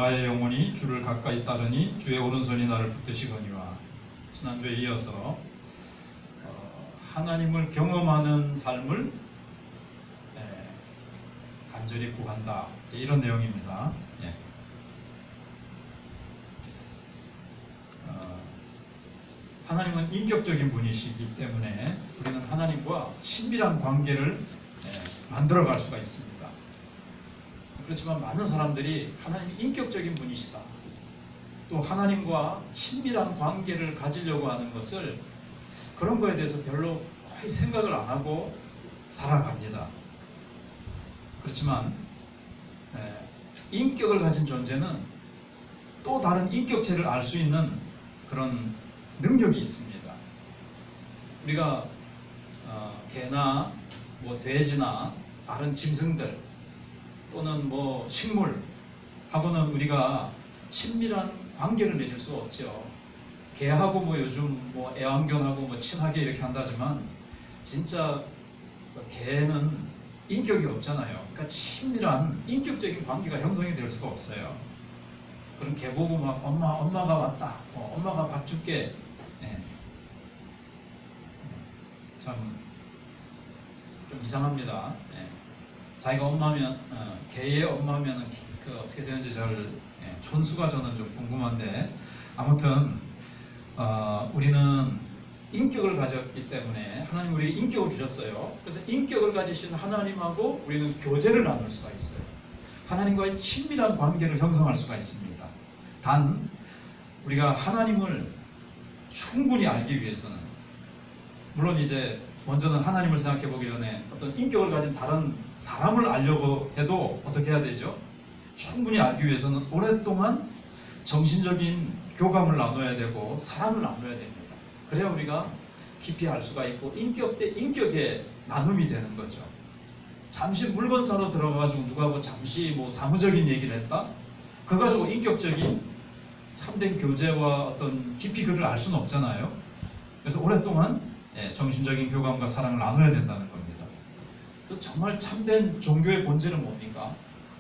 나의 영혼이 주를 가까이 따르니 주의 오른손이 나를 붙드시거니와. 지난주에 이어서 하나님을 경험하는 삶을 간절히 구한다, 이런 내용입니다. 하나님은 인격적인 분이시기 때문에 우리는 하나님과 친밀한 관계를 만들어갈 수가 있습니다. 그렇지만 많은 사람들이 하나님이 인격적인 분이시다, 또 하나님과 친밀한 관계를 가지려고 하는 것을, 그런 거에 대해서 별로 거의 생각을 안 하고 살아갑니다. 그렇지만 인격을 가진 존재는 또 다른 인격체를 알 수 있는 그런 능력이 있습니다. 우리가 개나 돼지나 다른 짐승들 또는 식물하고는 우리가 친밀한 관계를 맺을 수 없죠. 개하고 요즘 애완견하고 친하게 이렇게 한다지만 진짜 개는 인격이 없잖아요. 그러니까 친밀한 인격적인 관계가 형성이 될 수가 없어요. 그런 개 보고 엄마가 왔다, 엄마가 밥 줄게. 참 좀 이상합니다. 자기가 엄마면, 개의 엄마면 어떻게 되는지 촌수가 저는 좀 궁금한데, 아무튼 우리는 인격을 가졌기 때문에 하나님 우리에게 인격을 주셨어요. 그래서 인격을 가지신 하나님하고 우리는 교제를 나눌 수가 있어요. 하나님과의 친밀한 관계를 형성할 수가 있습니다. 단 우리가 하나님을 충분히 알기 위해서는, 물론 이제 먼저는 하나님을 생각해 보기 전에 어떤 인격을 가진 다른 사람을 알려고 해도 어떻게 해야 되죠? 충분히 알기 위해서는 오랫동안 정신적인 교감을 나눠야 되고 사랑을 나눠야 됩니다. 그래야 우리가 깊이 알 수가 있고 인격 대 인격의 나눔이 되는 거죠. 잠시 물건 사러 들어가가지고 누구하고 잠시 사무적인 얘기를 했다? 그거 가지고 인격적인 참된 교제와 어떤 깊이 그를 알 수는 없잖아요. 그래서 오랫동안 정신적인 교감과 사랑을 나눠야 된다는 겁니다. 그래서 정말 참된 종교의 본질은 뭡니까?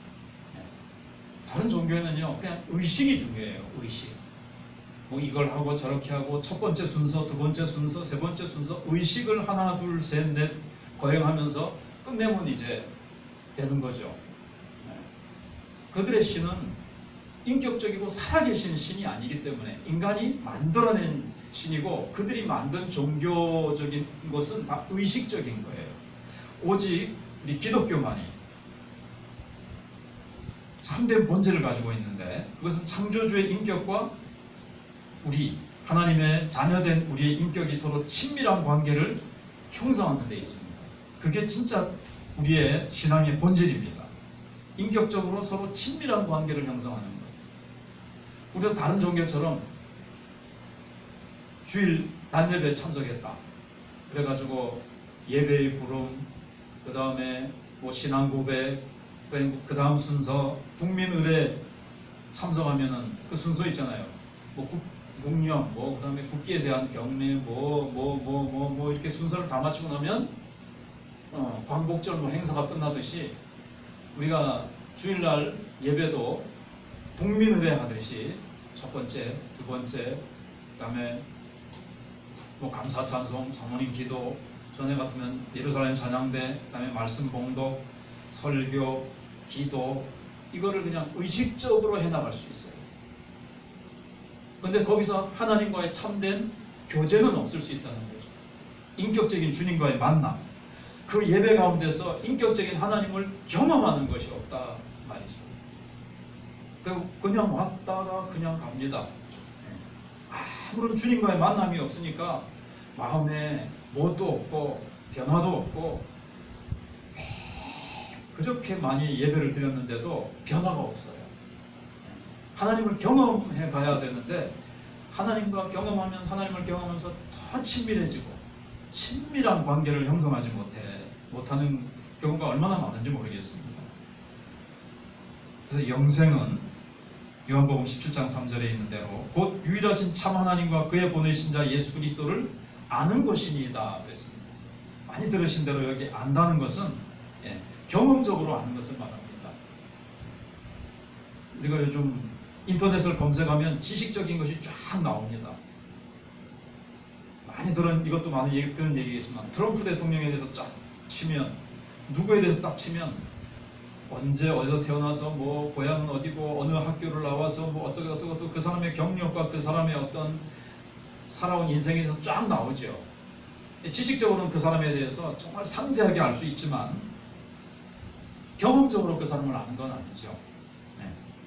다른 종교에는요, 그냥 의식이 중요해요. 의식. 이걸 하고 저렇게 하고 첫 번째 순서, 두 번째 순서, 세 번째 순서, 의식을 하나, 둘, 셋, 넷 거행하면서 끝내면 이제 되는 거죠. 그들의 신은 인격적이고 살아계신 신이 아니기 때문에 인간이 만들어낸 신이고, 그들이 만든 종교적인 것은 다 의식적인 거예요. 오직 우리 기독교만이 참된 본질을 가지고 있는데, 그것은 창조주의 인격과 우리 하나님의 자녀된 우리의 인격이 서로 친밀한 관계를 형성하는 데 있습니다. 그게 진짜 우리의 신앙의 본질입니다. 인격적으로 서로 친밀한 관계를 형성하는 거예요. 우리가 다른 종교처럼 주일 단예배에 참석했다, 그래가지고 예배의 부름, 그 다음에 신앙 고백, 그 다음 순서 국민의례 참석하면은 그 순서 있잖아요. 묵념, 그 다음에 국기에 대한 경례, 이렇게 순서를 다 마치고 나면 광복절 행사가 끝나듯이 우리가 주일날 예배도 국민의례 하듯이 첫 번째, 두 번째, 그 다음에 감사 찬송, 장모님 기도, 전에 같으면 예루살렘 찬양대, 그 다음에 말씀 봉독, 설교, 기도, 이거를 그냥 의식적으로 해나갈 수 있어요. 그런데 거기서 하나님과의 참된 교제는 없을 수 있다는 거죠. 인격적인 주님과의 만남, 그 예배 가운데서 인격적인 하나님을 경험하는 것이 없다 말이죠. 그냥 왔다가 그냥 갑니다. 아무런 주님과의 만남이 없으니까 마음에 뭣도 없고 변화도 없고, 그렇게 많이 예배를 드렸는데도 변화가 없어요. 하나님을 경험해 가야 되는데, 하나님과 경험하면 하나님을 경험하면서 더 친밀해지고 친밀한 관계를 형성하지 못하는 경우가 얼마나 많은지 모르겠습니다. 그래서 영생은 요한복음 17장 3절에 있는 대로 곧 유일하신 참 하나님과 그의 보내신 자 예수 그리스도를 아는 것이니이다 그랬습니다. 많이 들으신 대로 여기 안다는 것은 경험적으로 아는 것을 말합니다. 우리가 요즘 인터넷을 검색하면 지식적인 것이 쫙 나옵니다. 많이 이것도 많은 얘기 들은 얘기겠지만 트럼프 대통령에 대해서 쫙 치면, 누구에 대해서 딱 치면 언제 어디서 태어나서 뭐 고향은 어디고 어느 학교를 나와서 뭐 어떻게 그 사람의 경력과 그 사람의 어떤 살아온 인생에 대해서 쫙 나오죠. 지식적으로는 그 사람에 대해서 정말 상세하게 알 수 있지만 경험적으로 그 사람을 아는 건 아니죠. 네.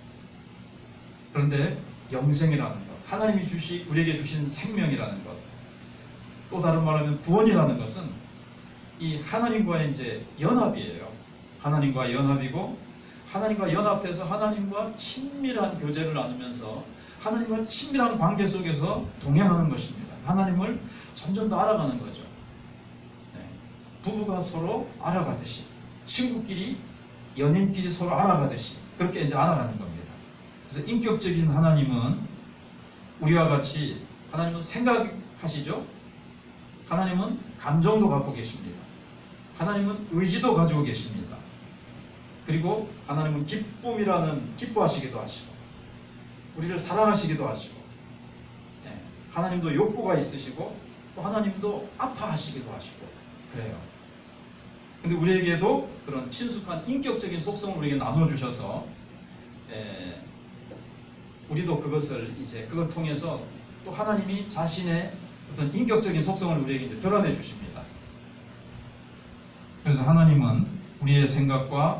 그런데 영생이라는 것, 하나님이 우리에게 주신 생명이라는 것, 또 다른 말하면 구원이라는 것은 이 하나님과의 이제 연합이에요. 하나님과 연합이고, 하나님과 연합해서 하나님과 친밀한 교제를 나누면서 하나님과 친밀한 관계 속에서 동행하는 것입니다. 하나님을 점점 더 알아가는 거죠. 네. 부부가 서로 알아가듯이, 친구끼리, 연인끼리 서로 알아가듯이 그렇게 이제 알아가는 겁니다. 그래서 인격적인 하나님은 우리와 같이, 하나님은 생각하시죠? 하나님은 감정도 갖고 계십니다. 하나님은 의지도 가지고 계십니다. 그리고 하나님은 기뻐하시기도 하시고, 우리를 사랑하시기도 하시고, 네. 하나님도 욕구가 있으시고, 또 하나님도 아파하시기도 하시고 그래요. 근데 우리에게도 그런 친숙한 인격적인 속성을 우리에게 나눠주셔서, 우리도 그걸 통해서 또 하나님이 자신의 어떤 인격적인 속성을 우리에게 이제 드러내 주십니다. 그래서 하나님은 우리의 생각과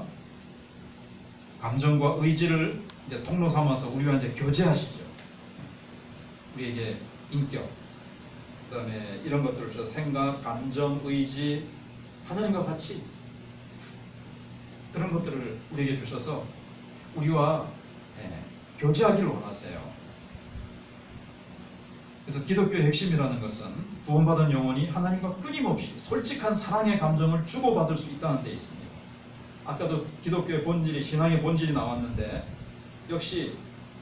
감정과 의지를 이제 통로 삼아서 우리와 이제 교제하시죠. 우리에게 인격, 그 다음에 이런 것들을 주셔서 생각, 감정, 의지, 하나님과 같이 그런 것들을 우리에게 주셔서 우리와 교제하기를 원하세요. 그래서 기독교의 핵심이라는 것은 구원받은 영혼이 하나님과 끊임없이 솔직한 사랑의 감정을 주고받을 수 있다는 데 있습니다. 아까도 기독교의 본질이, 신앙의 본질이 나왔는데 역시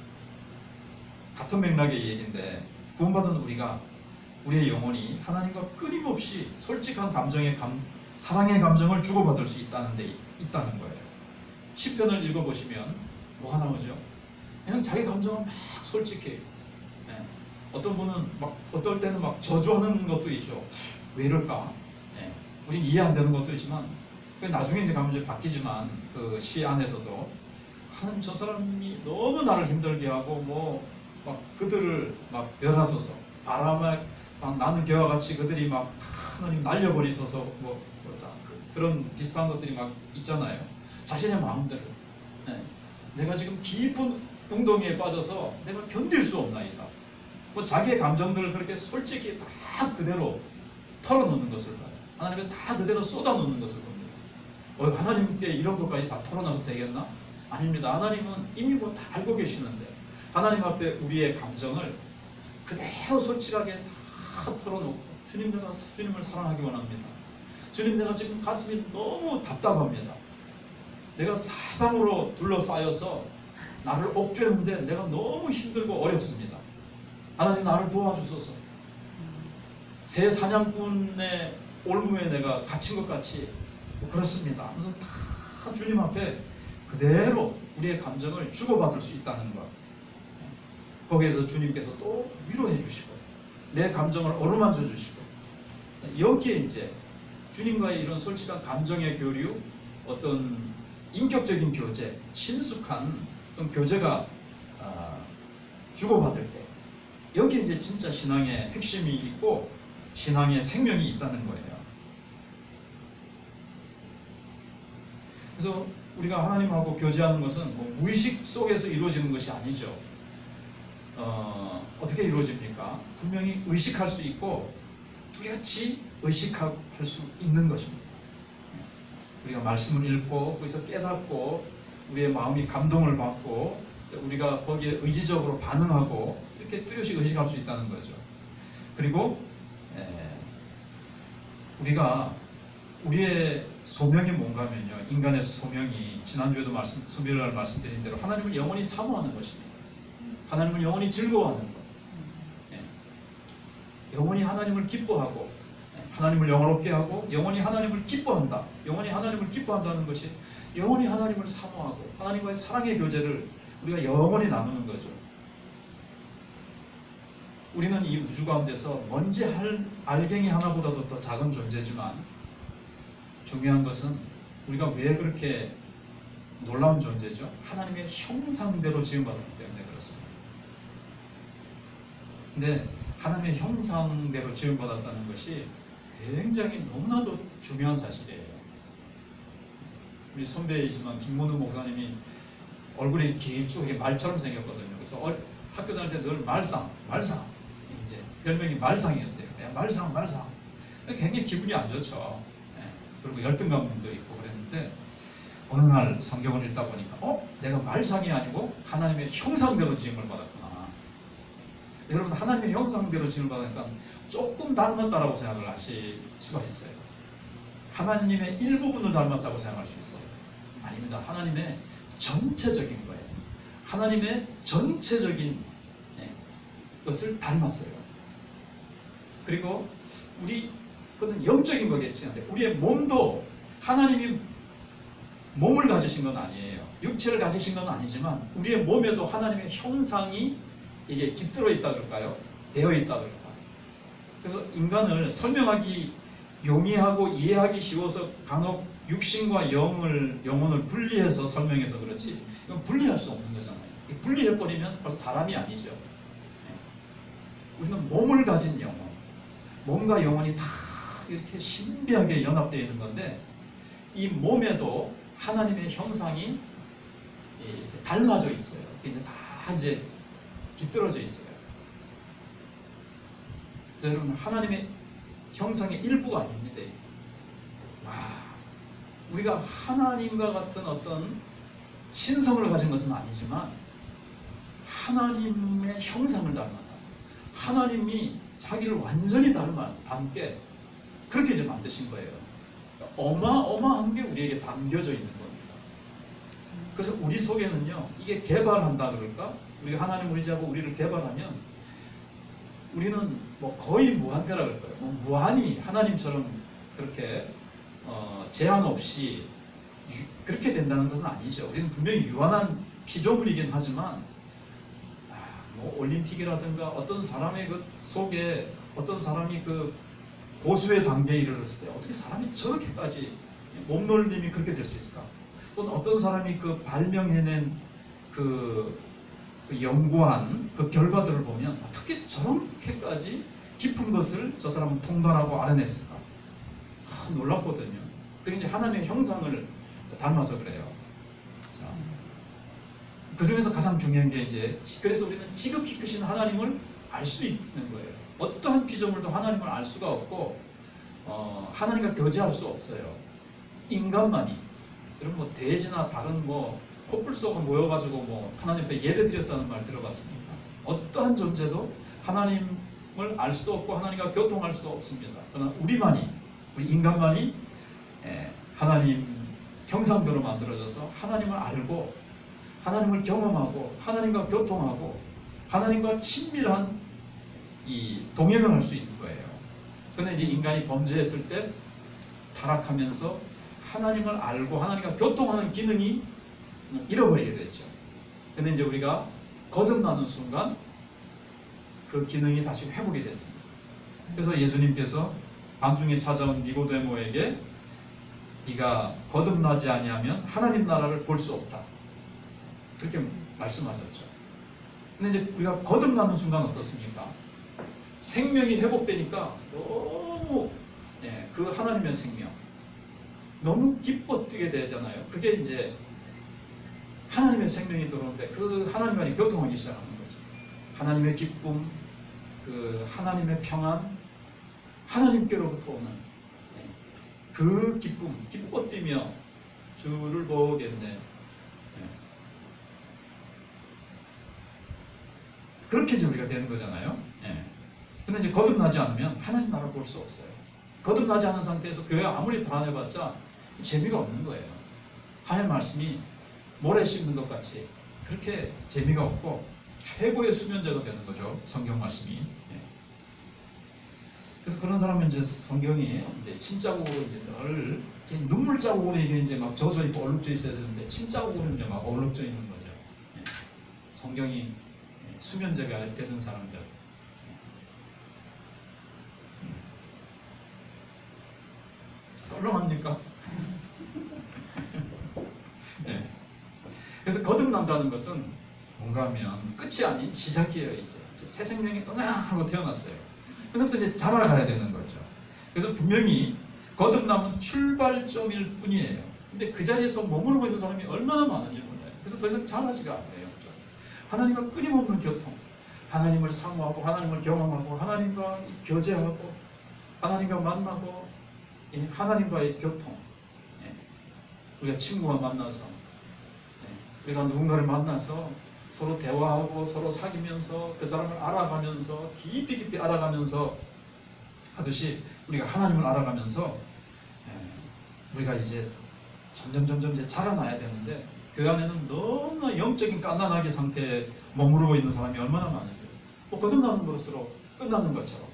같은 맥락의 얘기인데, 구원받은 우리의 영혼이 하나님과 끊임없이 솔직한 사랑의 감정을 주고받을 수 있다는 거예요. 시편을 읽어보시면 뭐가 나오죠? 그냥 자기 감정을 막 솔직히, 어떤 분은 어떨 때는 막 저주하는 것도 있죠. 왜 이럴까? 우린 이해 안 되는 것도 있지만, 나중에 이제 가면 바뀌지만, 그 시 안에서도 하나님, 저 사람이 너무 나를 힘들게 하고 그들을 멸하소서, 바람에 나는 개와 같이 그들이 하나님 날려버리소서, 그런 비슷한 것들이 있잖아요. 자신의 마음대로, 내가 지금 깊은 웅덩이에 빠져서 내가 견딜 수 없나이다. 자기의 감정들을 그렇게 솔직히 다 그대로 털어놓는 것을 봐요. 하나님은 다 그대로 쏟아놓는 것을 봅니다. 하나님께 이런 것까지 다 털어놔도 되겠나? 아닙니다. 하나님은 이미 다 알고 계시는데, 하나님 앞에 우리의 감정을 그대로 솔직하게 다 털어놓고, 주님, 내가 주님을 사랑하기 원합니다. 주님, 내가 지금 가슴이 너무 답답합니다. 내가 사방으로 둘러싸여서 나를 옥죄는데 내가 너무 힘들고 어렵습니다. 하나님, 나를 도와주소서. 새 사냥꾼의 올무에 내가 갇힌 것 같이 그렇습니다. 그래서 다 주님 앞에 그대로 우리의 감정을 주고받을 수 있다는 것, 거기에서 주님께서 또 위로해 주시고 내 감정을 어루만져 주시고, 여기에 이제 주님과의 이런 솔직한 감정의 교류, 어떤 인격적인 교제, 친숙한 어떤 교제가 주고받을 때, 여기에 이제 진짜 신앙의 핵심이 있고 신앙의 생명이 있다는 거예요. 그래서 우리가 하나님하고 교제하는 것은 무의식 속에서 이루어지는 것이 아니죠. 어떻게 이루어집니까? 분명히 의식할 수 있고 뚜렷이 의식할 수 있는 것입니다. 우리가 말씀을 읽고 거기서 깨닫고 우리의 마음이 감동을 받고 우리가 거기에 의지적으로 반응하고 이렇게 뚜렷이 의식할 수 있다는 거죠. 그리고 우리가 우리의 소명이 뭔가 하면요, 인간의 소명이 지난주에도 수요일날 말씀드린 대로 하나님을 영원히 사모하는 것입니다. 하나님을 영원히 즐거워하는 것, 영원히 하나님을 기뻐하고 하나님을 영화롭게 하고 영원히 하나님을 기뻐한다. 영원히 하나님을 기뻐한다는 것이 영원히 하나님을 사모하고 하나님과의 사랑의 교제를 우리가 영원히 나누는 거죠. 우리는 이 우주 가운데서 먼지 알갱이 하나보다도 더 작은 존재지만 중요한 것은 우리가 왜 그렇게 놀라운 존재죠? 하나님의 형상대로 지음받았기 때문에 그렇습니다. 근데 하나님의 형상대로 지음받았다는 것이 굉장히 너무나도 중요한 사실이에요. 우리 선배이지만 김문우 목사님이 얼굴이 길쭉하게 말처럼 생겼거든요. 그래서 학교 다닐 때 늘 말상 이제 별명이 말상이었대요. 야, 말상 굉장히 기분이 안 좋죠. 그리고 열등감도 있고 그랬는데 어느 날 성경을 읽다 보니까 내가 말상이 아니고 하나님의 형상대로 지음을 받았구나. 여러분, 하나님의 형상대로 지음을 받으니까 조금 닮았다라고 생각을 하실 수가 있어요. 하나님의 일부분을 닮았다고 생각할 수 있어요. 아닙니다. 하나님의 전체적인 거예요. 하나님의 전체적인 것을 닮았어요. 그리고 그건 영적인 거겠지. 우리의 몸도 하나님이 몸을 가지신 건 아니에요. 육체를 가지신 건 아니지만 우리의 몸에도 하나님의 형상이 이게 깃들어 있다 그럴까요? 되어 있다 그럴까요? 그래서 인간을 설명하기 용이하고 이해하기 쉬워서 간혹 육신과 영혼을 분리해서 설명해서 그렇지 이건 분리할 수 없는 거잖아요. 분리해버리면 벌써 사람이 아니죠. 우리는 몸을 가진 영혼, 몸과 영혼이 다 이렇게 신비하게 연합되어 있는 건데 이 몸에도 하나님의 형상이 닮아져 있어요. 이제 다 깃들어져 있어요. 그래서 여러분, 하나님의 형상의 일부가 아닙니다. 우리가 하나님과 같은 어떤 신성을 가진 것은 아니지만 하나님의 형상을 닮았다. 하나님이 자기를 완전히 닮게 그렇게 이제 만드신 거예요. 어마어마한 게 우리에게 담겨져 있는 겁니다. 그래서 우리 속에는요, 이게 개발한다 그럴까? 우리가 하나님을 의지하고 우리를 개발하면 우리는 뭐 거의 무한대라 그럴 거예요. 무한히 하나님처럼 그렇게 제한 없이 그렇게 된다는 것은 아니죠. 우리는 분명히 유한한 피조물이긴 하지만 뭐 올림픽이라든가 어떤 사람의 그 속에 어떤 사람이 그 고수의 단계에 이르렀을 때 어떻게 사람이 저렇게까지 몸놀림이 그렇게 될 수 있을까? 또는 어떤 사람이 그 발명해낸 그 연구한 그 결과들을 보면 어떻게 저렇게까지 깊은 것을 저 사람은 통달하고 알아냈을까? 놀랍거든요. 그게 이제 하나님의 형상을 닮아서 그래요. 자, 그 중에서 가장 중요한 게 이제 그래서 우리는 지극히 크신 하나님을 알 수 있는 거예요. 어떠한 피조물도 하나님을 알 수가 없고 하나님과 교제할 수 없어요. 인간만이. 여러분 뭐 돼지나 다른 뭐 코뿔 쏘고 모여가지고 뭐 하나님 앞에 예배 드렸다는 말 들어봤습니까? 어떠한 존재도 하나님을 알 수도 없고 하나님과 교통할 수도 없습니다. 그러나 우리 인간만이 하나님 형상대로 만들어져서 하나님을 알고 하나님을 경험하고 하나님과 교통하고 하나님과 친밀한 이 동행을 할 수 있는 거예요. 그런데 이제 인간이 범죄했을 때 타락하면서 하나님을 알고 하나님과 교통하는 기능이 잃어버리게 됐죠. 그런데 이제 우리가 거듭나는 순간 그 기능이 다시 회복이 됐습니다. 그래서 예수님께서 밤중에 찾아온 니고데모에게 네가 거듭나지 아니하면 하나님 나라를 볼 수 없다. 그렇게 말씀하셨죠. 근데 이제 우리가 거듭나는 순간 어떻습니까? 생명이 회복되니까 너무 그 하나님의 생명 너무 기뻐 뛰게 되잖아요. 그게 이제 하나님의 생명이 들어오는데 그 하나님과의 교통하기 시작하는 거죠. 하나님의 기쁨, 그 하나님의 평안, 하나님께로부터 오는 그 기쁨, 기뻐 뛰며 주를 보겠네. 그렇게 이제 우리가 되는 거잖아요. 근데 이제 거듭나지 않으면 하나님 나라를 볼 수 없어요. 거듭나지 않은 상태에서 교회 아무리 다녀봤자 재미가 없는 거예요. 하나님 말씀이 모래 씹는 것 같이 그렇게 재미가 없고 최고의 수면제가 되는 거죠. 성경 말씀이. 그래서 그런 사람은 이제 성경이 이제 침자국으로 이제 늘 눈물 자국으로 이게 이제 막 젖어 있고 얼룩져 있어야 되는데 침자국으로 이제 막 얼룩져 있는 거죠. 성경이 수면제가 되는 사람들, 썰렁합니까? 네. 그래서 거듭난다는 것은 뭔가 하면 끝이 아닌 시작이에요. 이제 새 생명이 응아하고 태어났어요. 그래서부터 이제 자라가야 되는 거죠. 그래서 분명히 거듭남은 출발점일 뿐이에요. 근데 그 자리에서 머무르고 있는 사람이 얼마나 많은지 몰라요. 그래서 더 이상 자라지가 않아요. 하나님과 끊임없는 교통, 하나님을 사모하고 하나님을 경험하고 하나님과 교제하고 하나님과 만나고 하나님과의 교통. 우리가 친구와 만나서 우리가 누군가를 만나서 서로 대화하고 서로 사귀면서 그 사람을 알아가면서 깊이 알아가면서 하듯이 우리가 하나님을 알아가면서 우리가 이제 점점 이제 자라나야 되는데 그 안에는 너무나 영적인 갓난아기 상태에 머무르고 있는 사람이 얼마나 많은데요. 거듭나는 것으로 끝나는 것처럼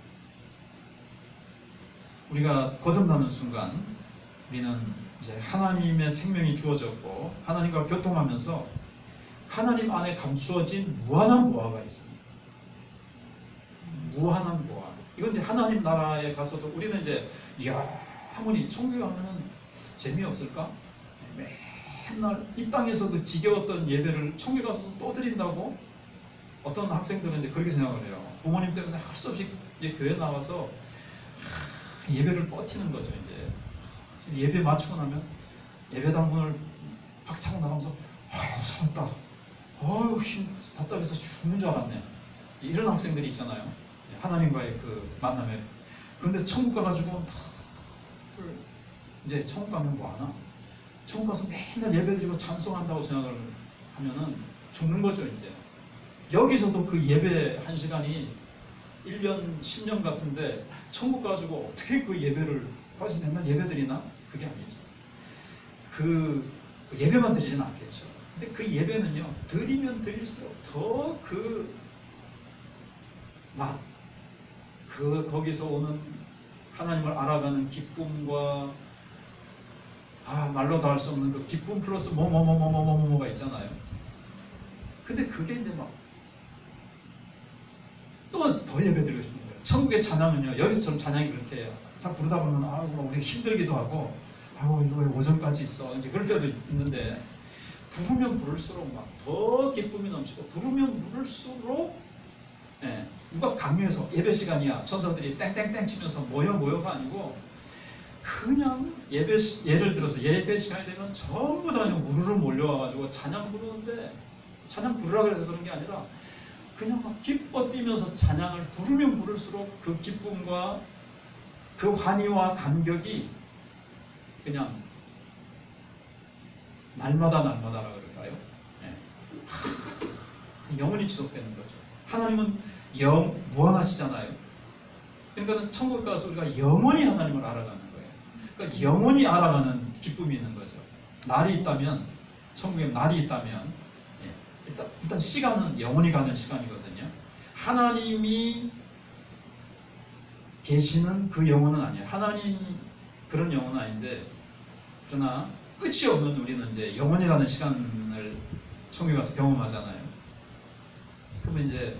우리가 거듭나는 순간 우리는 이제 하나님의 생명이 주어졌고 하나님과 교통하면서 하나님 안에 감추어진 무한한 보화가 있습니다. 무한한 보화. 이건 이제 하나님 나라에 가서도 우리는 이제 아무리 천국에 가면은 재미없을까? 맨날 이 땅에서도 지겨웠던 예배를 천국에 가서도 또 드린다고? 어떤 학생들은 이제 그렇게 생각을 해요. 부모님 때문에 할 수 없이 이제 교회 나와서 예배를 버티는 거죠. 이제 예배 마치고 나면 예배당 문을 팍 차고 나가면서 아유 살았다. 아유 힘 답답해서 죽는 줄 알았네. 이런 학생들이 있잖아요. 하나님과의 그 만남에. 근데 천국 가가지고 이제 천국 가면 뭐 하나? 천국 가서 맨날 예배드리고 찬송한다고 생각을 하면은 죽는 거죠. 이제 여기서도 그 예배 한 시간이 1년 10년 같은데 천국 가지고 어떻게 그 예배를 까지 맨날 예배드리나? 그게 아니죠. 그 예배만 드리지는 않겠죠. 근데 그 예배는요 드리면 드릴수록 더 그 맛, 거기서 오는 하나님을 알아가는 기쁨과 말로 다 할 수 없는 그 기쁨 플러스 뭐가 있잖아요. 근데 그게 이제 막 또 더 예배드리고 싶은 거예요. 천국의 찬양은요 여기서처럼 찬양이 그렇게 해요. 자 부르다 보면 우리 힘들기도 하고 이거 왜 오전까지 있어 이제 그럴 때도 있는데 부르면 부를수록 막 더 기쁨이 넘치고 부르면 부를수록 누가 강요해서 예배 시간이야 천사들이 땡땡땡 치면서 모여가 아니고 그냥 예를 들어서 예배 시간이 되면 전부 다 그냥 우르르 몰려와가지고 찬양 부르는데 찬양 부르라 그래서 그런 게 아니라 그냥 막 기뻐 뛰면서 찬양을 부르면 부를수록 그 기쁨과 그 환희와 감격이 그냥 날마다 그럴까요? 영원히 지속되는 거죠. 하나님은 무한하시잖아요. 그러니까 천국 가서 우리가 영원히 하나님을 알아가는 거예요. 그러니까 영원히 알아가는 기쁨이 있는 거죠. 날이 있다면 천국에 날이 있다면 일단 시간은 영원히 가는 시간이거든요. 하나님이 계시는 그 영혼은 아니에요. 하나님 그런 영혼은 아닌데 그러나 끝이 없는 우리는 이제 영원이라는 시간을 천국에 가서 경험하잖아요. 그러면 이제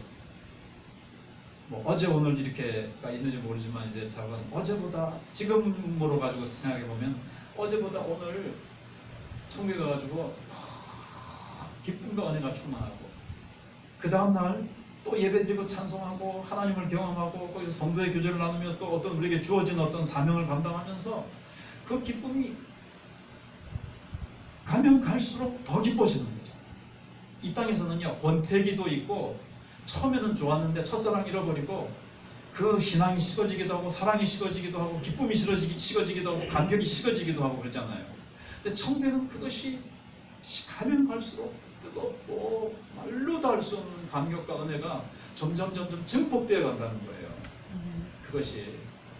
뭐 어제 오늘 이렇게가 있는지 모르지만 이제 저건 어제보다 지금으로 가지고 생각해 보면 어제보다 오늘 천국에 가가지고 기쁨과 은혜가 충만하고 그 다음날 또 예배드리고 찬송하고 하나님을 경험하고 거기서 성도의 교제를 나누며 또 어떤 우리에게 주어진 어떤 사명을 감당하면서 그 기쁨이 가면 갈수록 더 기뻐지는 거죠. 이 땅에서는요 권태기도 있고 처음에는 좋았는데 첫사랑 잃어버리고 그 신앙이 식어지기도 하고 사랑이 식어지기도 하고 기쁨이 식어지기도 하고 감격이 식어지기도 하고 그러잖아요. 근데 천국에는 그것이 가면 갈수록 뜨겁고 말로 다 할 수 없는 감격과 은혜가 점점 증폭되어 간다는 거예요. 그것이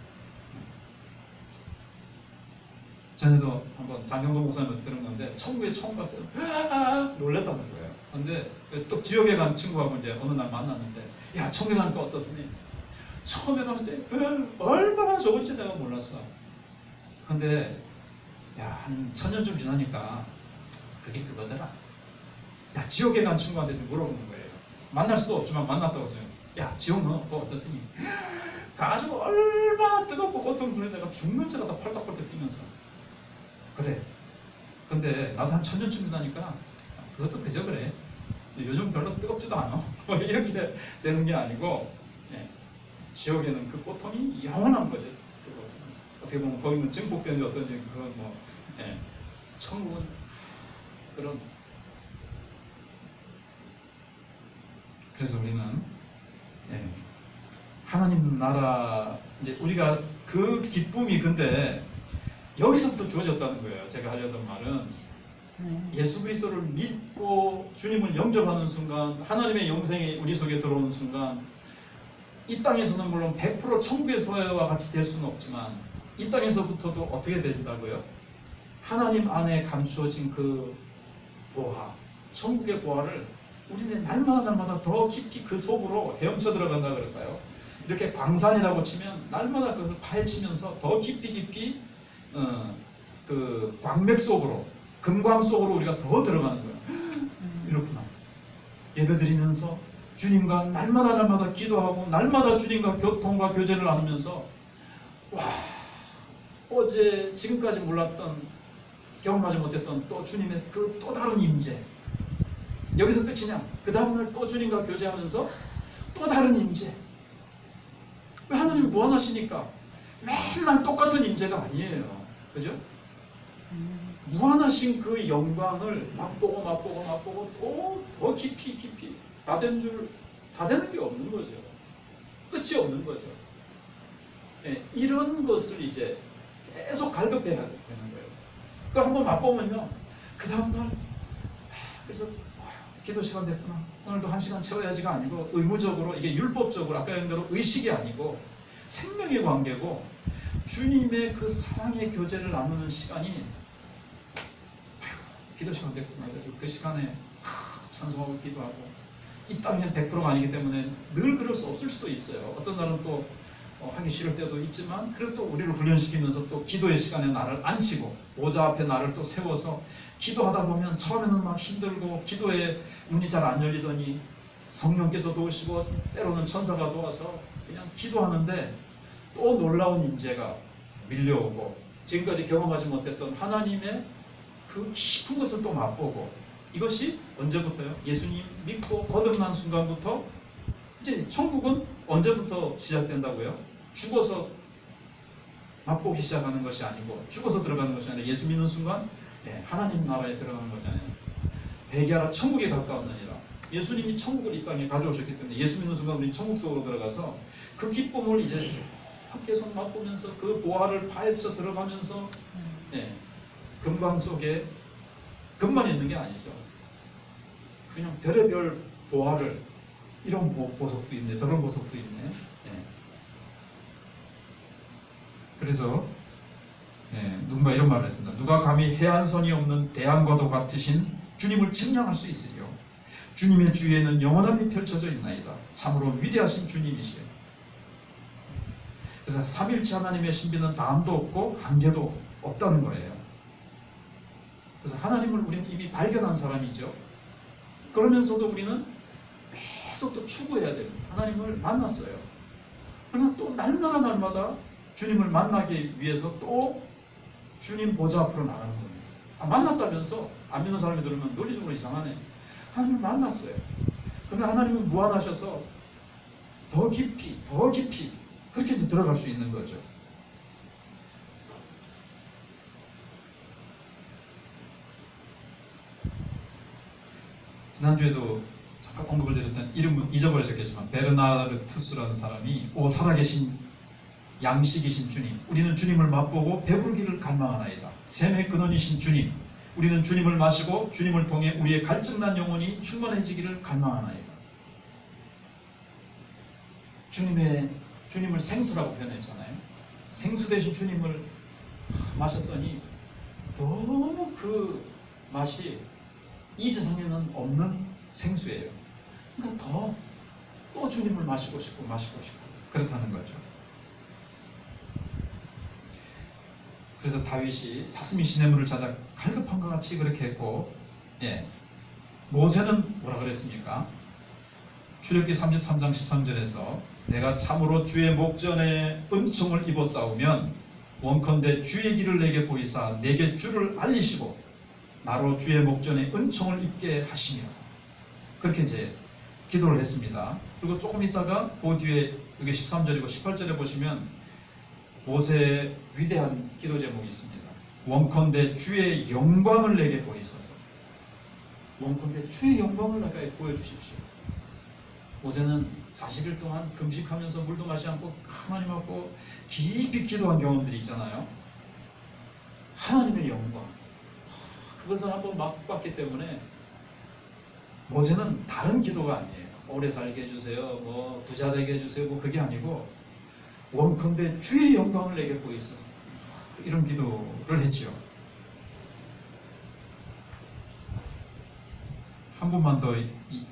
전에도 한번 장경동 목사님한테 들은 건데 천국에 처음 갔을 때 놀랬다는 거예요. 근데 또 지역에 간 친구하고 이제 어느 날 만났는데 야 천국에 가니까 어떻니? 처음에 갔을 때 얼마나 좋을지 내가 몰랐어. 근데 야 한 1000년쯤 지나니까 그게 그거더라. 야 지옥에 간 친구한테 물어보는 거예요. 만날 수도 없지만 만났다고 생각해요. 야, 지옥 너 어떻더니 가지고 얼마나 뜨겁고 고통스러워 내가 죽는 줄 알았다 팔딱팔딱 뛰면서. 그래. 근데 나도 한 1000년쯤 지나니까 그것도 그저 그래. 요즘 별로 뜨겁지도 않아. 뭐 이렇게 되는 게 아니고, 예. 지옥에는 그 고통이 영원한 거죠. 그 고통. 어떻게 보면 거기는 증폭되는지 어떤지 그건 뭐, 예. 천국은 그런. 그래서 우리는, 예. 하나님 나라, 이제 우리가 그 기쁨이 근데 여기서부터 주어졌다는 거예요. 제가 하려던 말은 예수 그리스도를 믿고 주님을 영접하는 순간, 하나님의 영생이 우리 속에 들어오는 순간, 이 땅에서는 물론 100% 천국에서와 같이 될 수는 없지만 이 땅에서부터도 어떻게 된다고요? 하나님 안에 감추어진 그 보화, 천국의 보화를 우리는 날마다 더 깊이 그 속으로 헤엄쳐 들어간다 그럴까요? 이렇게 광산이라고 치면 날마다 그것을 파헤치면서 더 깊이 그 광맥 속으로, 금광 속으로 우리가 더 들어가는 거예요. 이렇구나. 예배드리면서 주님과 날마다 기도하고 날마다 주님과 교통과 교제를 나누면서, 와, 어제 지금까지 몰랐던, 경험하지 못했던 또 주님의 그 또 다른 임재. 여기서 끝이냐? 그 다음날 또 주님과 교제하면서 또 다른 임재. 왜? 하나님이 무한하시니까 맨날 똑같은 임재가 아니에요. 그죠? 무한하신 그 영광을 맛보고 또 더 깊이 다 되는 게 없는 거죠. 끝이 없는 거죠. 예, 이런 것을 이제 계속 갈급해야 되는 거예요. 그걸 한번 맛보면요, 그 다음날 그래서 기도 시간 됐구나, 오늘도 1시간 채워야지가 아니고 의무적으로, 이게 율법적으로 아까 얘기한 대로 의식이 아니고 생명의 관계고, 주님의 그 사랑의 교제를 나누는 시간이, 기도 시간 됐구나, 그 시간에 찬송하고 기도하고. 이 땅엔 100%가 아니기 때문에 늘 그럴 수 없을 수도 있어요. 어떤 날은 또 하기 싫을 때도 있지만, 그래도 또 우리를 훈련시키면서 또 기도의 시간에 나를 앉히고 보좌 앞에 나를 또 세워서 기도하다 보면 처음에는 막 힘들고 기도에 문이 잘 안 열리더니 성령께서 도우시고 때로는 천사가 도와서 그냥 기도하는데 또 놀라운 임재가 밀려오고, 지금까지 경험하지 못했던 하나님의 그 깊은 것을 또 맛보고. 이것이 언제부터요? 예수님 믿고 거듭난 순간부터. 이제 천국은 언제부터 시작된다고요? 죽어서 맛보기 시작하는 것이 아니고, 죽어서 들어가는 것이 아니라 예수 믿는 순간, 네, 하나님 나라에 들어가는 것이 아니에요. 회개하라 천국에 가까웠느니라. 예수님이 천국을 이 땅에 가져오셨기 때문에 예수 믿는 순간 우리 천국 속으로 들어가서 그 기쁨을 이제 쭉 계속 맛보면서 그 보화를 파헤쳐 들어가면서, 네, 금광 속에 금만 있는 게 아니죠. 그냥 별의별 보화를, 이런 보석도 있네, 저런 보석도 있네. 네. 그래서 누군가 이런 말을 했습니다. 누가 감히 해안선이 없는 대양과도 같으신 주님을 측량할 수 있으리요? 주님의 주위에는 영원함이 펼쳐져 있나이다. 참으로 위대하신 주님이시요. 그래서 삼일체 하나님의 신비는 다함도 없고 한계도 없다는 거예요. 그래서 하나님을 우리는 이미 발견한 사람이죠. 그러면서도 우리는 계속 또 추구해야 됩니다. 하나님을 만났어요. 그러나 또 날마다 주님을 만나기 위해서 또 주님 보좌 앞으로 나가는 겁니다. 만났다면서 안 믿는 사람이 들으면 논리적으로 이상하네. 하나님을 만났어요. 그러나 하나님은 무한하셔서 더 깊이 그렇게 이제 들어갈 수 있는 거죠. 지난주에도 잠깐 언급을 드렸던, 이름은 잊어버리셨겠지만 베르나르투스라는 사람이, 오 살아계신 양식이신 주님, 우리는 주님을 맛보고 배부르기를 갈망하나이다. 샘의 근원이신 주님, 우리는 주님을 마시고 주님을 통해 우리의 갈증난 영혼이 충만해지기를 갈망하나이다. 주님을 생수라고 표현했잖아요. 생수 대신 주님을 마셨더니 너무 그 맛이 이 세상에는 없는 생수예요. 그러니까 또 주님을 마시고 싶고 그렇다는 거죠. 그래서 다윗이 사슴이 시냇물을 찾아 갈급한 것 같이 그렇게 했고, 예, 모세는 뭐라 그랬습니까? 출애굽기 33장 13절에서 내가 참으로 주의 목전에 은총을 입어 싸우면 원컨대 주의 길을 내게 보이사 내게 주를 알리시고 나로 주의 목전에 은총을 입게 하시며, 그렇게 이제 기도를 했습니다. 그리고 조금 있다가 그 뒤에 여기 13절이고 18절에 보시면 모세의 위대한 기도 제목이 있습니다. 원컨대 주의 영광을 내게 보이소서. 원컨대 주의 영광을 내게 보여주십시오. 모세는 40일 동안 금식하면서 물도 마시지 않고 하나님 앞고 깊이 기도한 경험들이 있잖아요. 하나님의 영광, 그것을 한번 맛봤기 때문에 모세는 다른 기도가 아니에요. 오래 살게 해주세요, 뭐 부자 되게 해주세요, 뭐 그게 아니고 원컨대 주의 영광을 내게 보이소서, 이런 기도를 했죠. 한 분만 더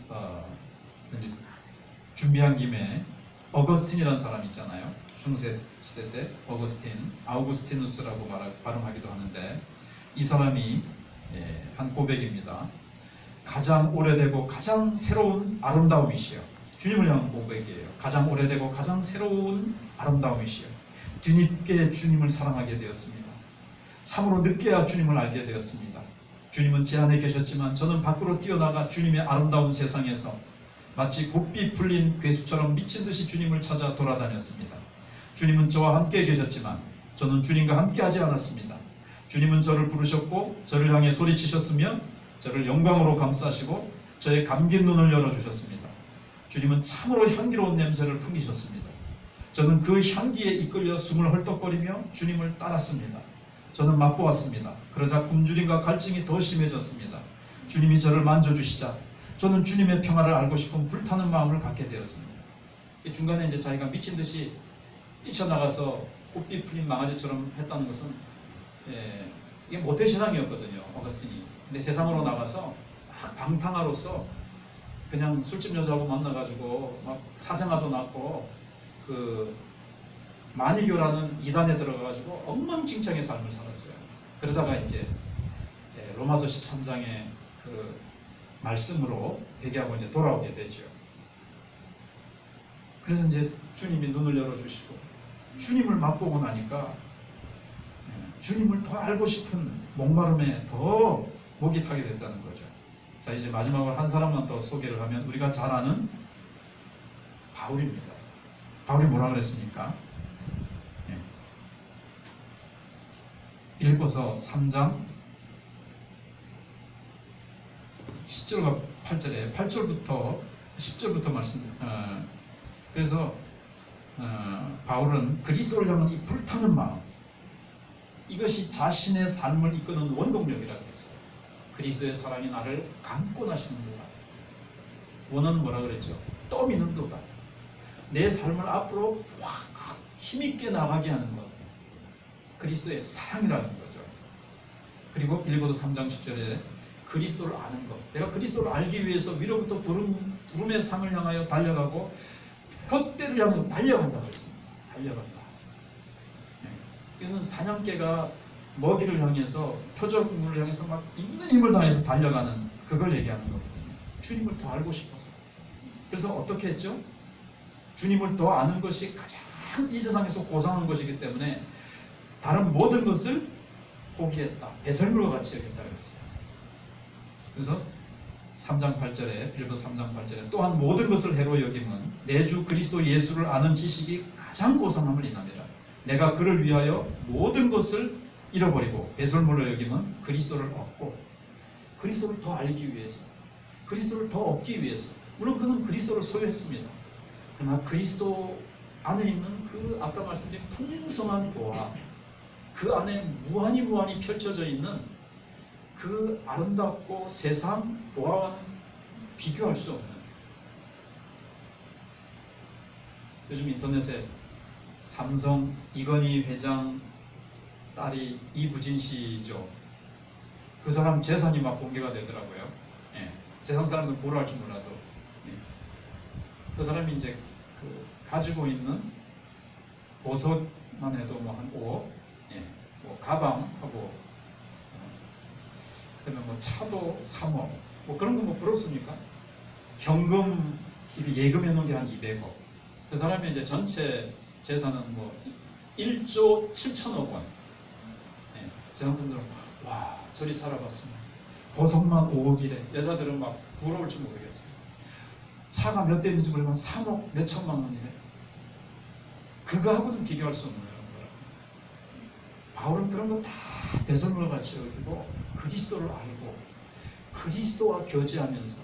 준비한 김에 어거스틴이라는 사람 있잖아요. 중세 시대 때 어거스틴, 아우구스티누스라고 발음하기도 하는데, 이 사람이 한 고백입니다. 가장 오래되고 가장 새로운 아름다움이시여. 주님을 향한 고백이에요. 가장 오래되고 가장 새로운 아름다움이시여. 뒤늦게 주님을 사랑하게 되었습니다. 참으로 늦게야 주님을 알게 되었습니다. 주님은 제 안에 계셨지만 저는 밖으로 뛰어나가 주님의 아름다운 세상에서 마치 곱비 풀린 괴수처럼 미친 듯이 주님을 찾아 돌아다녔습니다. 주님은 저와 함께 계셨지만 저는 주님과 함께 하지 않았습니다. 주님은 저를 부르셨고 저를 향해 소리치셨으며 저를 영광으로 감싸시고 저의 감긴 눈을 열어주셨습니다. 주님은 참으로 향기로운 냄새를 풍기셨습니다. 저는 그 향기에 이끌려 숨을 헐떡거리며 주님을 따랐습니다. 저는 맛보았습니다. 그러자 굶주림과 갈증이 더 심해졌습니다. 주님이 저를 만져주시자 저는 주님의 평화를 알고 싶은 불타는 마음을 갖게 되었습니다. 중간에 이제 자기가 미친 듯이 뛰쳐나가서 곱비 풀린 망아지처럼 했다는 것은 이게 모태신앙이었거든요, 어거스틴이. 근데 세상으로 나가서 막 방탕아로서 그냥 술집 여자하고 만나가지고 막 사생아도 낳고 그 마니교라는 이단에 들어가가지고 엉망진창의 삶을 살았어요. 그러다가 이제 로마서 13장의 그 말씀으로 회개하고 이제 돌아오게 되죠. 그래서 이제 주님이 눈을 열어주시고 주님을 맛보고 나니까 주님을 더 알고 싶은 목마름에 더 목이 타게 됐다는 거죠. 자, 이제 마지막으로 한 사람만 더 소개를 하면 우리가 잘 아는 바울입니다. 바울이 뭐라 그랬습니까? 빌립보서 3장 10절과 8절에 8절부터 10절부터 말씀. 그래서 바울은 그리스도를 향한 이 불타는 마음, 이것이 자신의 삶을 이끄는 원동력이라고 했어요. 그리스도의 사랑이 나를 감고 나시는도다. 원어는 뭐라 그랬죠? 떠미는도다. 내 삶을 앞으로 확 힘있게 나가게 하는 것, 그리스도의 사랑이라는 거죠. 그리고 빌립보서 3장 10절에 그리스도를 아는 것, 내가 그리스도를 알기 위해서 위로부터 부름의 상을 향하여 달려가고 홧대를 향해서 달려간다고 했습니다. 달려간다. 이거는 사냥개가 먹이를 향해서, 표적물을 향해서 막 있는 힘을 다해서 달려가는 그걸 얘기하는 거거든요. 주님을 더 알고 싶어서. 그래서 어떻게 했죠? 주님을 더 아는 것이 가장 이 세상에서 고상한 것이기 때문에 다른 모든 것을 포기했다. 배설물과 같이 여겼다 그랬어요. 그래서 3장 8절에, 빌립보서 3장 8절에 또한 모든 것을 해로 여김은 내 주 그리스도 예수를 아는 지식이 가장 고상함을 인함이라. 내가 그를 위하여 모든 것을 잃어버리고 배설물로 여김은 그리스도를 얻고, 그리스도를 더 알기 위해서, 그리스도를 더 얻기 위해서. 물론 그는 그리스도를 소유했습니다. 그러나 그리스도 안에 있는 그 아까 말씀드린 풍성한 보화, 그 안에 무한히 펼쳐져 있는 그 아름답고 세상 보화와는 비교할 수 없는. 요즘 인터넷에 삼성 이건희 회장 딸이 이부진 씨죠. 그 사람 재산이 막 공개가 되더라고요. 세상 사람들은 뭐라 할지 몰라도 그 사람이 이제 그 가지고 있는 보석만 해도 뭐 한 5억, 뭐 가방하고 그다음에 뭐 차도 3억, 뭐 그런 거 뭐 부럽습니까? 현금 이거 예금해 놓은 게 한 200억. 그 사람이 이제 전체 재산은 뭐 1조 7천억 원. 예, 제왕들은 와, 저리 살아봤으면 보석만 5억이래. 여자들은 막 부러울 줄 모르겠어요. 차가 몇 대 있는지 모르면 3억 몇 천만 원이래. 그거하고는 비교할 수 없는 거라. 바울은 그런 거 다 배설물 같이 여기고 그리스도를 알고 그리스도와 교제하면서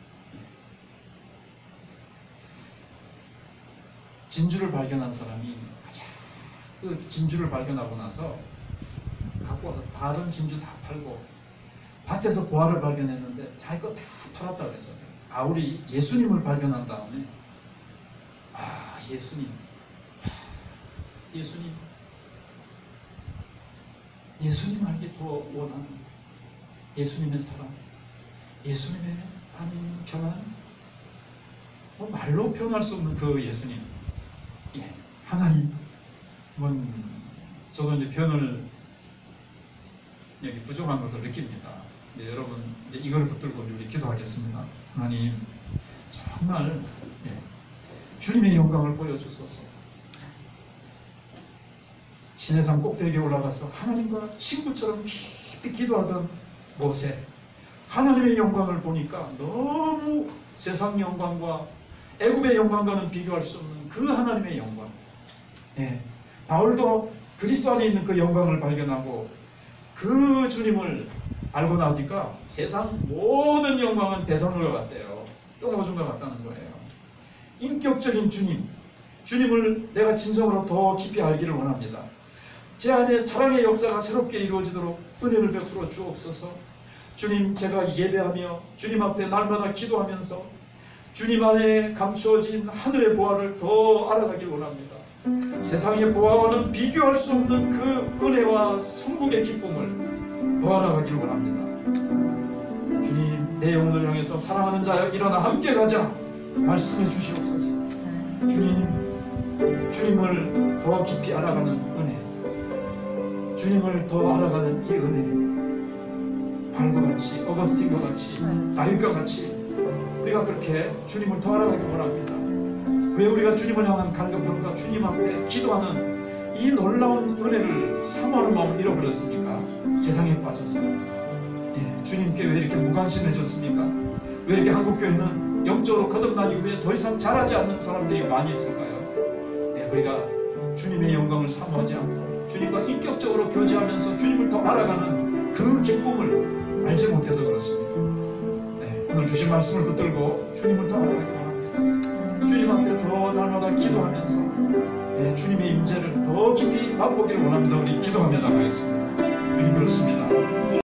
진주를 발견한 사람이 가자. 그 진주를 발견하고 나서 갖고 와서 다른 진주 다 팔고 밭에서 보화를 발견했는데 자기 거 다 팔았다 그랬잖아요. 바울이 예수님을 발견한 다음에 예수님, 예수님 알기 더 원하는 예수님의 사랑, 예수님의 안에 있는 평안, 뭐 말로 표현할 수 없는 그 예수님, 하나님은 저도 이제 표현을 여기 부족한 것을 느낍니다. 네, 여러분 이제 이걸 붙들고 우리 기도하겠습니다. 하나님 정말 주님의 영광을 보여주소서. 시내산 꼭대기에 올라가서 하나님과 친구처럼 깊이 기도하던 모세, 하나님의 영광을 보니까 너무 세상 영광과 애굽의 영광과는 비교할 수 없는 그 하나님의 영광. 바울도 그리스도 안에 있는 그 영광을 발견하고 그 주님을 알고 나니까 세상 모든 영광은 배설물 같대요. 똥오줌 것 같다는 거예요. 인격적인 주님을 내가 진정으로 더 깊이 알기를 원합니다. 제 안에 사랑의 역사가 새롭게 이루어지도록 은혜를 베풀어 주옵소서. 주님, 제가 예배하며 주님 앞에 날마다 기도하면서 주님 안에 감추어진 하늘의 보화를 더 알아가길 원합니다. 세상의 보화와는 비교할 수 없는 그 은혜와 천국의 기쁨을 더 알아가길 원합니다. 주님, 내 영혼을 향해서 사랑하는 자여 일어나 함께 가자 말씀해 주시옵소서. 주님을 더 깊이 알아가는 은혜, 주님을 더 알아가는 이 은혜, 바울과 같이, 어거스틴과 같이, 다윗과 같이 우리가 그렇게 주님을 더 알아가길 원합니다. 왜 우리가 주님을 향한 갈급함과 주님 앞에 기도하는 이 놀라운 은혜를 사모하는 마음을 잃어버렸습니까? 세상에 빠져서. 주님께 왜 이렇게 무관심해졌습니까? 왜 이렇게 한국교회는 영적으로 거듭난 이후에 더 이상 자라지 않는 사람들이 많이 있을까요? 우리가 주님의 영광을 사모하지 않고 주님과 인격적으로 교제하면서 주님을 더 알아가는 그 기쁨을 알지 못해서 그렇습니다. 오늘 주신 말씀을 붙들고 주님을 더 알아가기 원합니다. 주님 앞에 더 날마다 기도하면서 주님의 임재를 더 깊이 맛보기를 원합니다. 우리 기도하며 나가겠습니다. 주님, 그렇습니다.